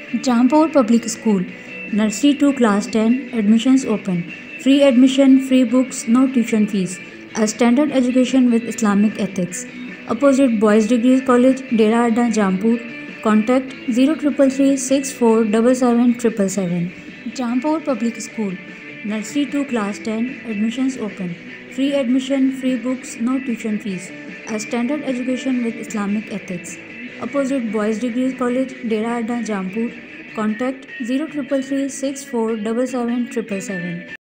Jampur Public School, Nursery to Class 10, admissions open. Free admission, free books, no tuition fees. A standard education with Islamic ethics. Opposite Boys Degrees College, Dera Adda, Jampur. Contact 0333 6477 Jampur Public School, Nursery to Class 10, admissions open. Free admission, free books, no tuition fees. A standard education with Islamic ethics. Opposite Boys Degrees College, Dera Adda, Jampur. Contact 0333 6477